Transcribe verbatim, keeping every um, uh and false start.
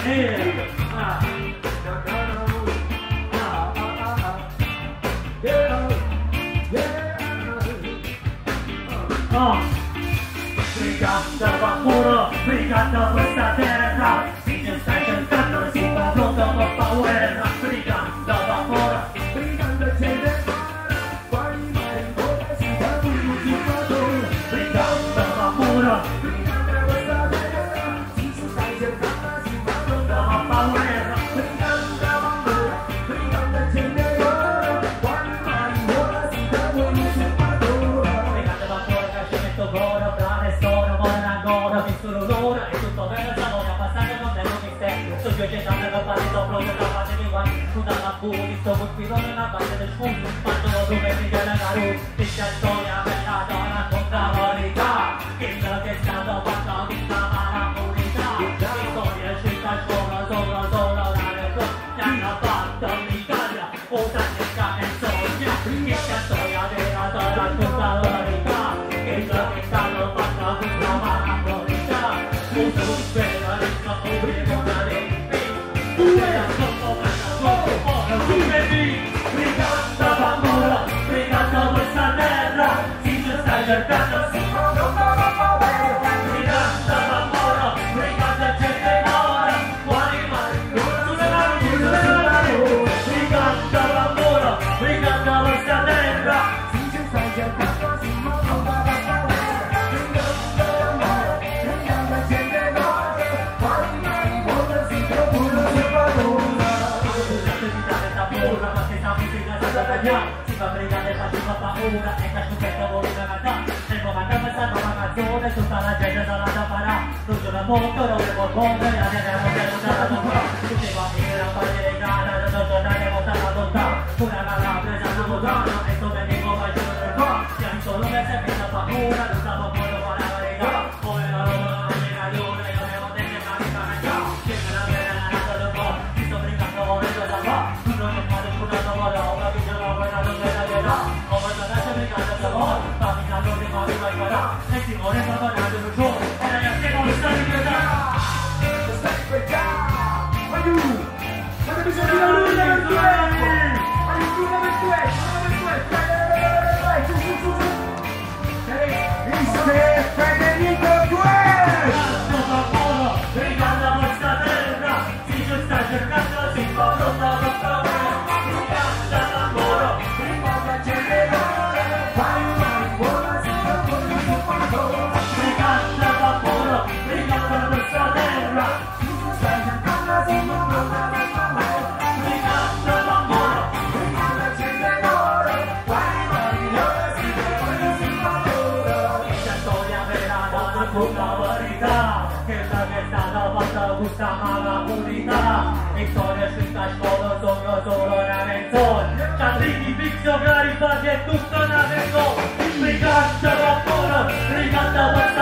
here. Ah. Oh. Brigata vapore, brigata questa terra, si ci stai cercando, si fa pronto per paura. Brigata vapore, brigata gente mare, quali mai ora si fa l'ultimo giorno. Brigata vapore, brigata questa terra, si ci stai cercando, si fa pronto per paura. Brigata vapore, brigata gente mare, quali mai ora si fa l'ultimo giorno. Brigata vapore, cacciamento volo, brane sono, buona ancora, visto l'odore, e tutto bello sapore, a passare non è un mistero. Sto viaggiando da fare sopra, da fare di guai, una lampu, visto un spirone, una base del sfondo, quando lo dove mi viene la luce, questa storia bella da raccontare la verità, quello che è stato fatto, questa mala comunità, storia scelta sopra, sopra, sopra, la realtà, che hanno fatto l'Italia, osa che cane sogna, questa storia vera da raccontare la verità, quello che è stato fatto, questa mala comunità, uso un spero, adesso obbligò da lei. Brigata vapore, brigata questa terra, si ci stai cercando, si fa pronta la paura. Brigata vapore, brigata gente mare, quali mari, sulle mani, sulle mani. Brigata vapore, brigata questa terra, si ci stai cercando, si fa pronta la paura. Brigata vapore, brigata gente mare, quali mari, ora si procura, si fa paura. Si fa brigare, faceva paura e casciucetta voleva cantare. Nel momento questa nuova canzone, tutta la gente dalla da parà. Non c'è la moto, non c'è il mondo, e la gente non c'è una da tutti va a finire a fare le gare, non tornare a votare a lontano. Una gara presa da votare, e sto venendo a giorno del qua. Siamo solo per sempre la paura, non stavo poi a fare la verità. Poi la roba non è la rione, io devo tenere la vita a già. Che me la vera la nata del po', mi sto brigando, e cosa fa? Non è fatto una nuova roba, mi sono guardato. E Simone sta guardando il giorno e ragazzi non sta in libertà, sta in libertà, ma tu, ma che bisogna di lui per due, ma di tu per due, per due, vai, vai, su, su, su, su, Mister Federico Guerra, brigata questa terra, si ci sta cercando, si fa pronta per paura, brigata lavoro, brigata generale, vai, vai, buona. Brigata vapore, brigata questa terra, si ci stai cercando, si fa pronta per paura. Brigata vapore, brigata generale, vai, vai, ora si vede, si fa paura. Questa storia vera da raccontare la verità, quella che è stata fatta questa mala comunità. E storia scritta a scuola, sogno solo una menzogna. Cialdini, pizzo, cari, fatti e tutto una vergogna. Brigata vapore, brigata